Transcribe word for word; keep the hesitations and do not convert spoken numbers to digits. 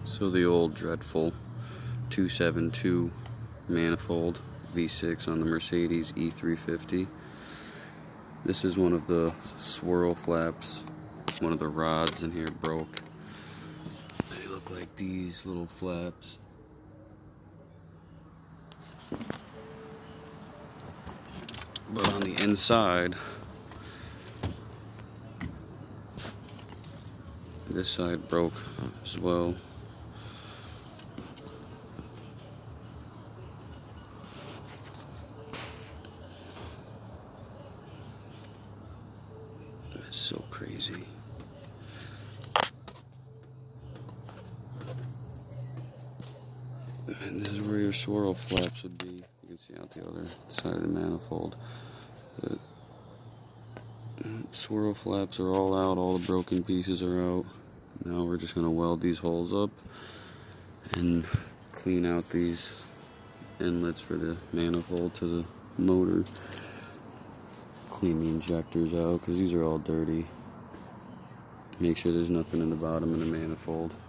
So the old dreadful two seventy-two manifold V six on the Mercedes E three fifty. This is one of the swirl flaps. One of the rods in here broke. They look like these little flaps. But on the inside, this side broke as well. It's so crazy. And this is where your swirl flaps would be. You can see out the other side of the manifold. The swirl flaps are all out, all the broken pieces are out. Now we're just going to weld these holes up and clean out these inlets for the manifold to the motor. Clean the injectors out because these are all dirty. Make sure there's nothing in the bottom of the manifold.